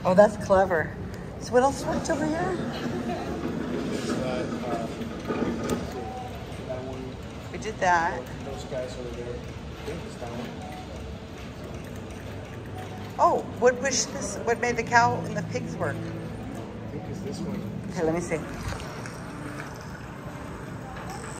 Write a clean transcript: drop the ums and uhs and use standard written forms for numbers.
Oh, that's clever. So what else worked over here? We did that. Those guys over there. I think it's down. Oh, what made the cow and the pigs work? I think it's this one. Okay, let me see.